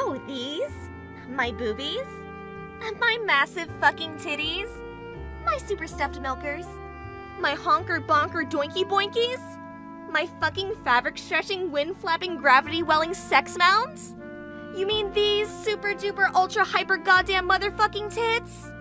Oh, these? My boobies? My massive fucking titties? My super stuffed milkers? My honker bonker doinky boinkies? My fucking fabric stretching, wind flapping, gravity welling sex mounds? You mean these super duper ultra hyper goddamn motherfucking tits?